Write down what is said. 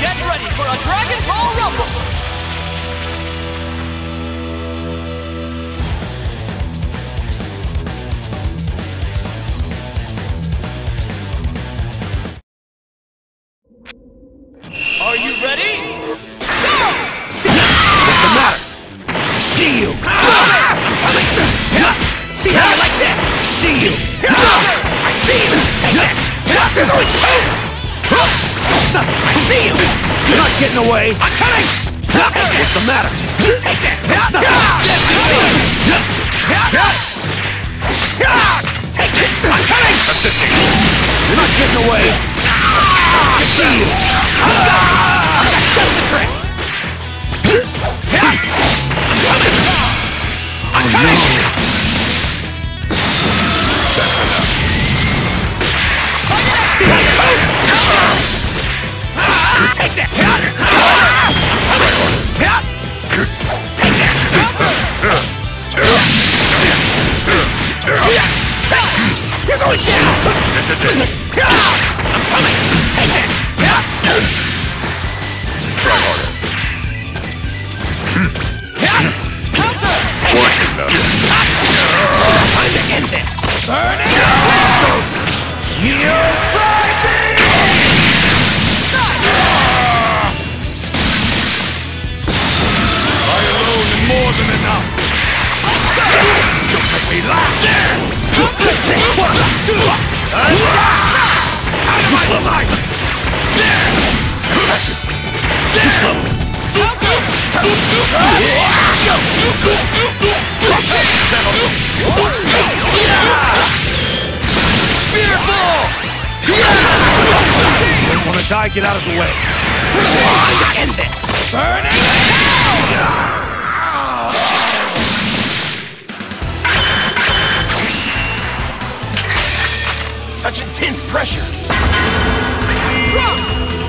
Get ready for a Dragon Ball Rumble! Are you ready? Go! What's the matter? Shield! I'm coming! See how you like this? Shield! I see you! Take this! Stop it! I see you! You're not getting away! I'm coming! What's the matter? Take that! Stop it! I see you! Take this! I'm coming! Assisting! You're not getting away! I see you! I got just the trick! I'm coming! That's enough. See how you do? Take that! Try harder. Take that! You're going down! This is it! I'm coming! Take this! Try harder. Time to end this! Burn it out! You tried me! I alone am more than enough! Don't make me laugh! Out of my sight! Catch it! Too slow! Spearball! Don't want to die, get out of the way. Time to end this! Burn it down! Such intense pressure! Drops!